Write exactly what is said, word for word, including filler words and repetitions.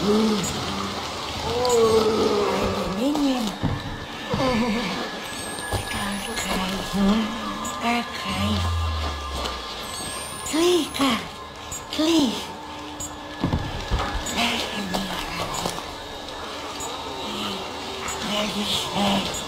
Nhìn nhìn. Các thầy, các thầy. Klika, klik. Lekker niet. Lekker